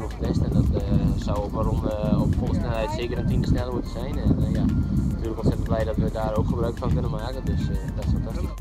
gewoon getest en dat zou op een ronde op volle snelheid zeker een tiende sneller moeten zijn. En ja, natuurlijk ontzettend blij dat we daar ook gebruik van kunnen maken, dus dat is fantastisch.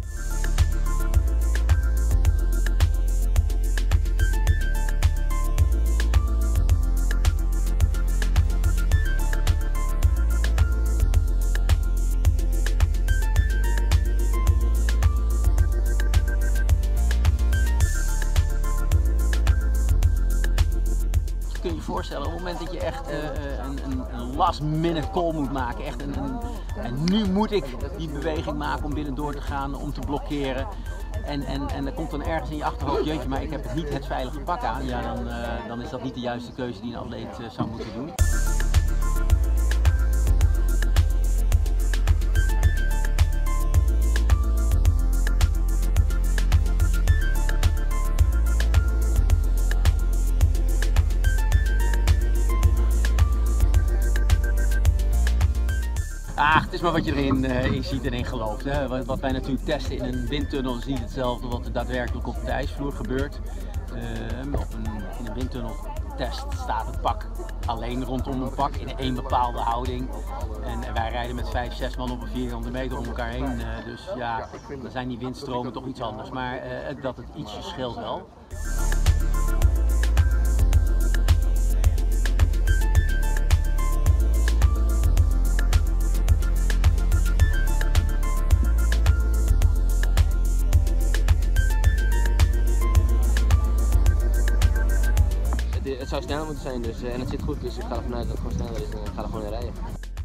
Kun je je voorstellen, op het moment dat je echt een last minute call moet maken, echt en nu moet ik die beweging maken om binnendoor te gaan, om te blokkeren. En er komt dan ergens in je achterhoofd, jeetje, maar ik heb niet het veilige pak aan. Ja, dan is dat niet de juiste keuze die een atleet zou moeten doen. Het is maar wat je erin ziet en in gelooft. Hè. Wat wij natuurlijk testen in een windtunnel is niet hetzelfde wat er daadwerkelijk op de ijsvloer gebeurt. In een windtunneltest staat het pak alleen rondom een pak in één bepaalde houding. En wij rijden met 5, 6 man op een 400 meter om elkaar heen. Dus ja, dan zijn die windstromen toch iets anders. Maar dat het ietsje scheelt wel. Het zou sneller moeten zijn dus, en het zit goed, dus ik ga ervan uit dat het gewoon sneller is en ik ga er gewoon in rijden.